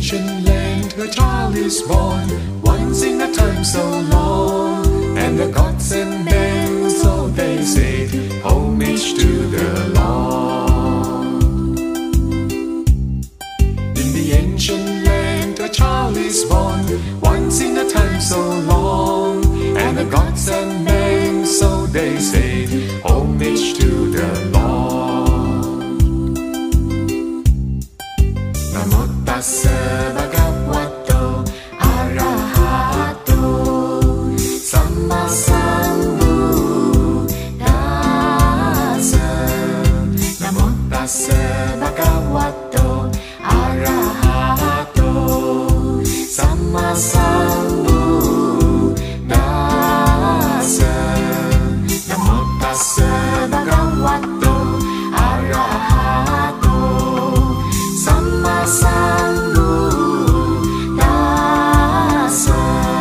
ancient land a child is born, once in a time so long, and the gods and men, so they say, homage to the Lord. In the ancient land a child is born, once in a time so long, and the gods and men, so they say, homage to the Lord. Namo tassa bhagavato arahato samma sambuddhassa. Namo tassa bhagavato arahato samma sambuddhassa. Namo tassa bhagavato arahato samma sambuddhassa.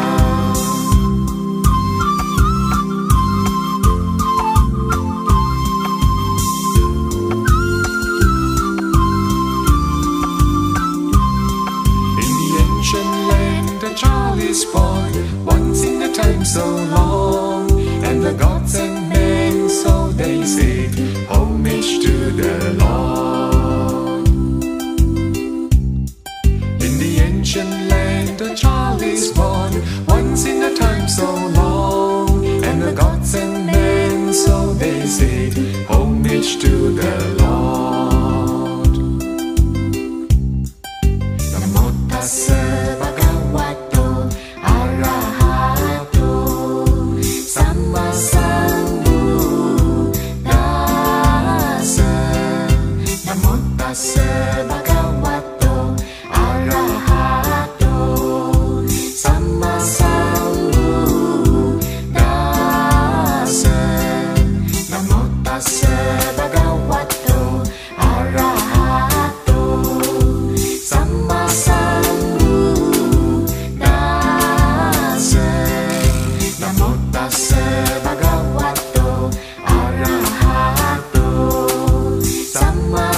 In the ancient land a child is born, once in a time so long, and the gods and men, so they say, homage to the Lord. In the ancient land a child is born, once in a time so long, and the gods and men, so they say, homage to the Lord. Namo tassa bhagavato arahato samma sambuddhassa. Namo tassa bhagavato arahato samma sambuddhassa. Namo tassa bhagavato arahato samma sambuddhassa. Namo tassa bhagavato arahato samma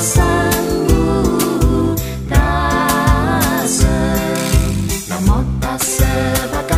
sambuddhassa. Namo tassa